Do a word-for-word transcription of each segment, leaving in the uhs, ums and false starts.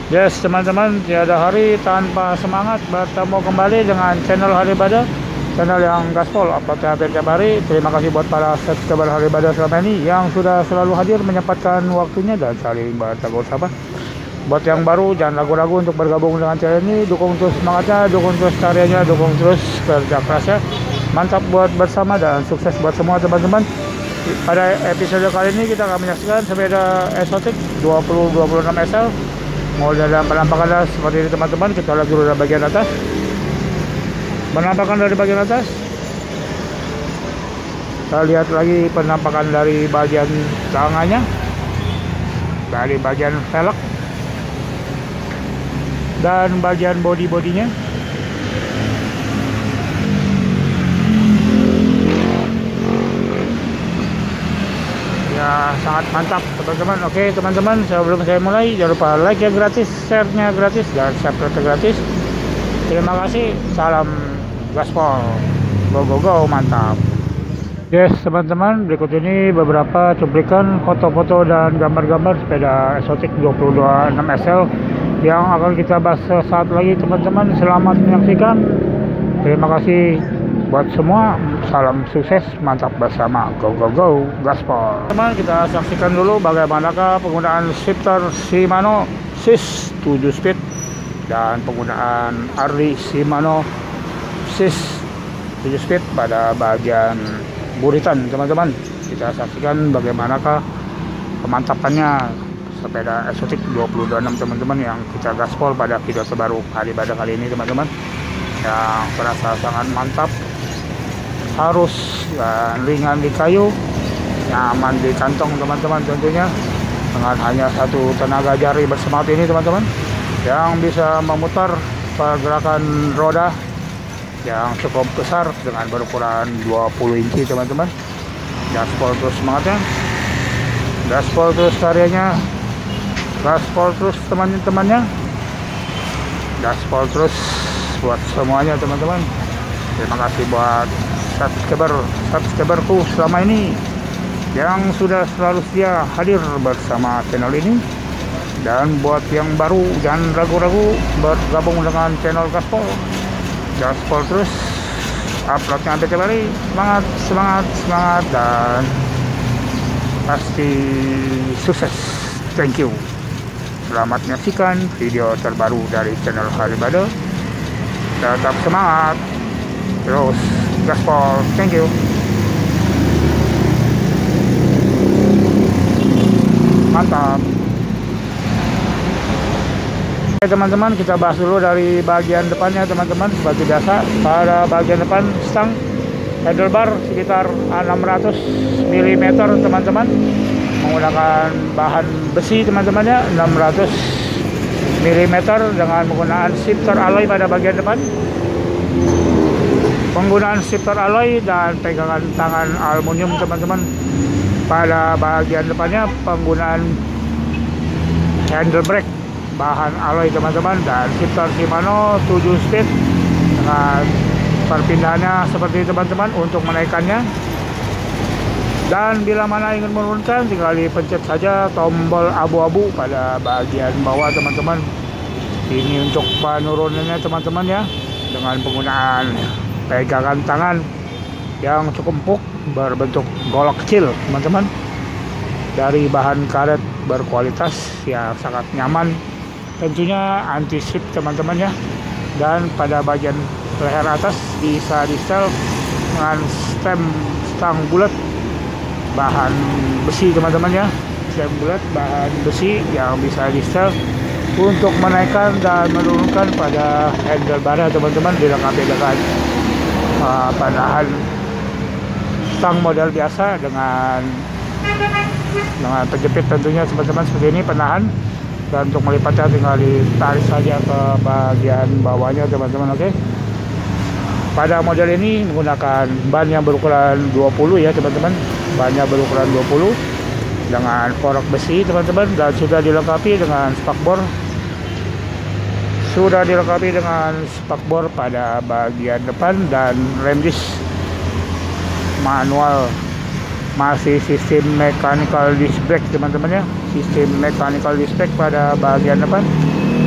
Yes teman-teman, tiada hari tanpa semangat bertemu kembali dengan channel Haribada, channel yang gaspol upload hampir tiap hari. Terima kasih buat para subscriber Haribada selama ini yang sudah selalu hadir menyempatkan waktunya dan saling bertegur sapa. Buat yang baru jangan ragu-ragu untuk bergabung dengan channel ini, dukung terus semangatnya, dukung terus karyanya, dukung terus kerja kerasnya. Mantap buat bersama dan sukses buat semua teman-teman. Pada episode kali ini kita akan menyaksikan sepeda eksotik dua puluh dua puluh enam S L. Model dan penampakannya seperti ini teman-teman. Kita lihat dulu dari bagian atas. Penampakan dari bagian atas. Kita lihat lagi penampakan dari bagian tangannya, dari bagian velg dan bagian body-bodinya. Ya, sangat mantap teman-teman. Oke teman-teman, sebelum saya mulai jangan lupa like nya gratis, share-nya gratis, dan subscribe gratis. Terima kasih. Salam gaspol. Go go go, mantap. Yes teman-teman, berikut ini beberapa cuplikan foto-foto dan gambar-gambar sepeda eksotik dua puluh dua enam S L yang akan kita bahas saat lagi teman-teman. Selamat menyaksikan. Terima kasih buat semua, salam sukses, mantap bersama, go go go gaspol. Teman, kita saksikan dulu bagaimanakah penggunaan shifter Shimano Sis tujuh speed dan penggunaan Harley Shimano Sis tujuh speed pada bagian buritan teman-teman. Kita saksikan bagaimanakah kemantapannya sepeda eksotik dua puluh dua enam teman-teman yang kita gaspol pada video terbaru Haribada kali ini teman-teman, yang terasa sangat mantap, harus dan ringan di kayu, nyaman di kantong teman-teman tentunya, dengan hanya satu tenaga jari bersemangat ini teman-teman, yang bisa memutar pergerakan roda yang cukup besar dengan berukuran dua puluh inci teman-teman. Gaspol terus semangatnya, gaspol terus karyanya, gaspol terus teman-temannya, gaspol terus buat semuanya teman-teman. Terima kasih buat subscriber subscriberku selama ini yang sudah selalu setia hadir bersama channel ini, dan buat yang baru jangan ragu-ragu bergabung dengan channel gaspol. Gaspol terus uploadnya sampai tiap hari. Semangat semangat semangat dan pasti sukses. Thank you. Selamat menyaksikan video terbaru dari channel Haribada. Tetap semangat terus gaspol. Thank you. Mantap. Oke teman-teman, kita bahas dulu dari bagian depannya teman-teman. Seperti biasa, pada bagian depan stang handlebar sekitar enam ratus milimeter teman-teman, menggunakan bahan besi teman-teman ya, enam ratus milimeter dengan menggunakan shifter alloy pada bagian depan. Penggunaan shifter alloy dan pegangan tangan aluminium teman-teman pada bagian depannya. Penggunaan handle brake bahan alloy teman-teman, dan shifter Shimano tujuh speed dengan perpindahannya seperti teman-teman untuk menaikkannya. Dan bila mana ingin menurunkan, tinggal dipencet saja tombol abu-abu pada bagian bawah teman-teman. Ini untuk penurunannya teman-teman ya, dengan penggunaan pegangan tangan yang cukup empuk berbentuk golok kecil teman-teman, dari bahan karet berkualitas yang sangat nyaman, tentunya anti slip teman-teman ya. Dan pada bagian leher atas bisa di setel dengan stem stang bulat bahan besi teman-teman ya, stem bulat bahan besi yang bisa di setel untuk menaikkan dan menurunkan pada handlebar teman-teman, dilengkapi dengan uh, penahan stang model biasa dengan dengan penjepit tentunya teman-teman seperti ini penahan. Dan untuk melipatnya tinggal ditarik saja ke bagian bawahnya teman-teman. Oke, pada model ini menggunakan ban yang berukuran dua puluh ya teman-teman, bannya berukuran dua puluh dengan fork besi teman-teman, dan sudah dilengkapi dengan spakbor sudah dilengkapi dengan spakbor pada bagian depan, dan rem disc manual, masih sistem mechanical disc brake teman-teman ya, sistem mechanical disc brake pada bagian depan.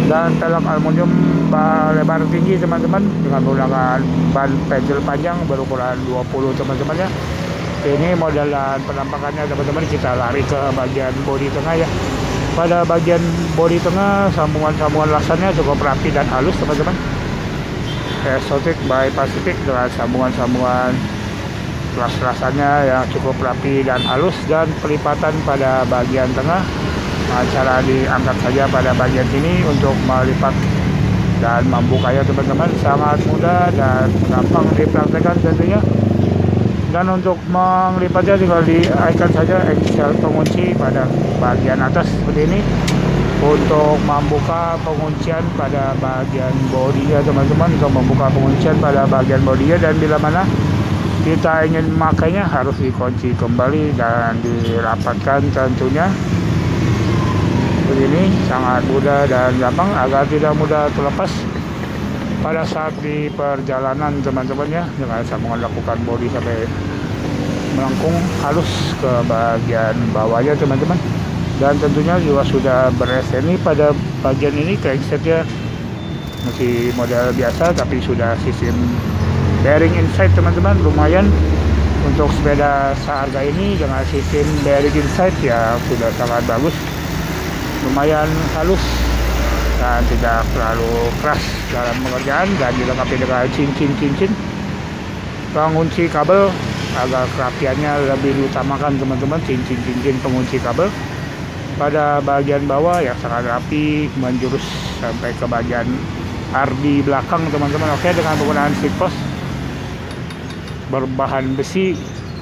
dan pelek aluminium lebar tinggi teman-teman, dengan menggunakan ban pedal panjang berukuran dua puluh teman-teman ya. Ini modelan penampakannya teman-teman. Kita lari ke bagian bodi tengah ya. Pada bagian bodi tengah, sambungan-sambungan lasannya cukup rapi dan halus teman-teman. Exotic by Pacific dengan sambungan-sambungan las-lasannya yang cukup rapi dan halus, dan pelipatan pada bagian tengah. Nah, cara diangkat saja pada bagian sini untuk melipat dan membukanya teman-teman, sangat mudah dan gampang dipraktekkan tentunya. Dan untuk melipatnya tinggal diaikan saja engsel pengunci pada bagian atas seperti ini untuk membuka penguncian pada bagian bodinya teman-teman, untuk membuka penguncian pada bagian bodinya. Dan bila mana kita ingin memakainya harus dikunci kembali dan dirapatkan tentunya. Begini sangat mudah dan gampang agar tidak mudah terlepas pada saat di perjalanan teman-teman ya, dengan sambungan lakukan bodi sampai melengkung halus ke bagian bawahnya teman-teman. Dan tentunya juga sudah bereseni pada bagian ini, cranksetnya masih model biasa tapi sudah sistem bearing inside teman-teman. Lumayan untuk sepeda seharga ini dengan sistem bearing inside ya sudah sangat bagus, lumayan halus dan tidak terlalu keras dalam pengerjaan, dan dilengkapi dengan cincin-cincin pengunci kabel agar kerapiannya lebih diutamakan teman-teman. Cincin-cincin pengunci kabel pada bagian bawah yang sangat rapi menjurus sampai ke bagian ardi belakang teman-teman. Oke, dengan penggunaan seat post berbahan besi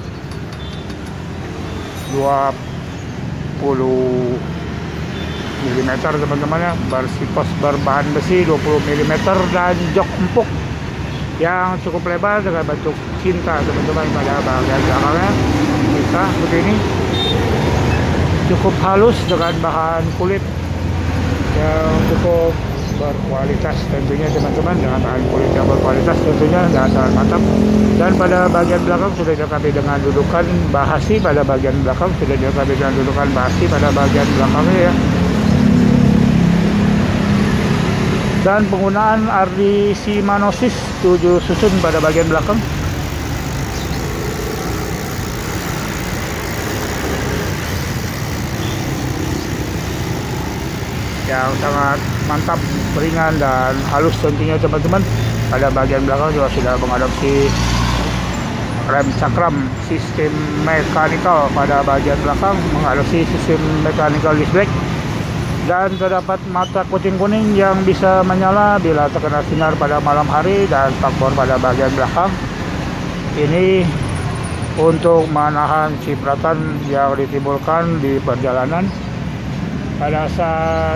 dua puluh milimeter teman-teman ya, bersipos berbahan besi dua puluh milimeter, dan jok empuk yang cukup lebar dengan bentuk cinta teman-teman pada bagian belakangnya. Kita begini cukup halus dengan bahan kulit yang cukup berkualitas tentunya teman-teman, dengan bahan kulit yang berkualitas tentunya dan sangat mantap. Dan pada bagian belakang sudah dilengkapi dengan dudukan bahasi, pada bagian belakang sudah dilengkapi dengan dudukan bahasi pada bagian belakangnya ya. Dan penggunaan R D Shimanosis tujuh susun pada bagian belakang. Yang sangat mantap, ringan dan halus tentunya teman-teman. Pada bagian belakang juga sudah mengadopsi rem cakram sistem mekanikal pada bagian belakang, mengadopsi sistem mechanical disc brake. Dan terdapat mata kucing kuning yang bisa menyala bila terkena sinar pada malam hari, dan faktor pada bagian belakang ini untuk menahan cipratan yang ditimbulkan di perjalanan pada saat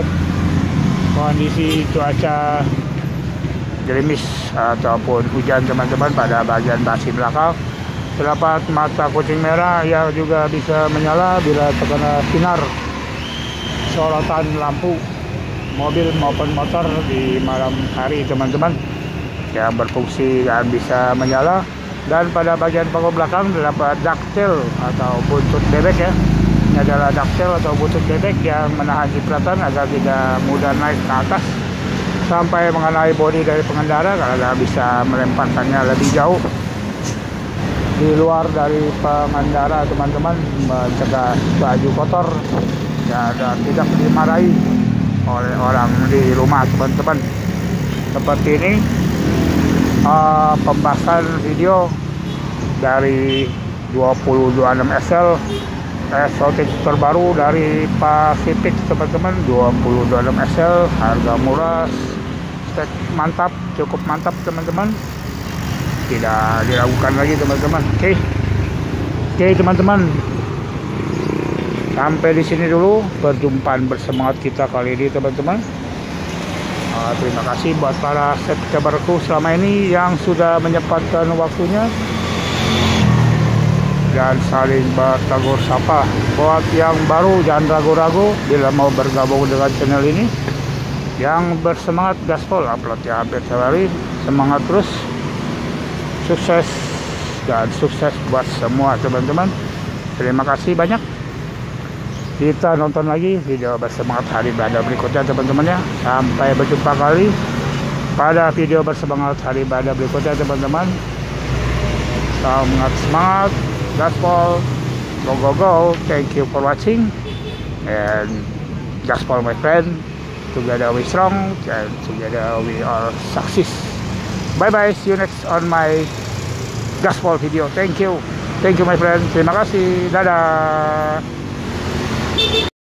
kondisi cuaca gerimis ataupun hujan teman-teman. Pada bagian basi belakang terdapat mata kucing merah yang juga bisa menyala bila terkena sinar sorotan lampu mobil maupun motor di malam hari teman-teman, yang berfungsi dan bisa menyala. Dan pada bagian panggung belakang terdapat ducktail atau buntut bebek ya. Ini adalah ducktail atau buntut bebek yang menahan cipratan agar tidak mudah naik ke atas sampai mengenai bodi dari pengendara, karena bisa melemparkannya lebih jauh di luar dari pengendara teman-teman, mencegah baju kotor ya, dan tidak dimarahi oleh orang di rumah teman-teman. Seperti ini uh, pembahasan video dari dua puluh dua puluh enam S L exotic terbaru dari Pacific teman-teman. Dua puluh dua puluh enam S L harga murah, spek mantap, cukup mantap teman-teman, tidak diragukan lagi teman-teman. Oke, oke teman-teman, sampai di sini dulu perjumpaan bersemangat kita kali ini teman-teman. Uh, terima kasih buat para subscriberku selama ini yang sudah menyempatkan waktunya dan saling bertegur sapa. Buat yang baru jangan ragu-ragu bila mau bergabung dengan channel ini. Yang bersemangat gaspol uploadnya hampir setiap hari. Semangat terus, sukses dan sukses buat semua teman-teman. Terima kasih banyak. kita nonton lagi video bersemangat hari ibadah berikutnya teman-teman ya. Sampai berjumpa kali pada video bersemangat hari ibadah berikutnya teman-teman. Semangat semangat, gaspol, go go go. Thank you for watching and gaspol my friend. Together we strong and together we are success. Bye bye. See you next on my gaspol video. Thank you. Thank you my friend. Terima kasih. Dadah.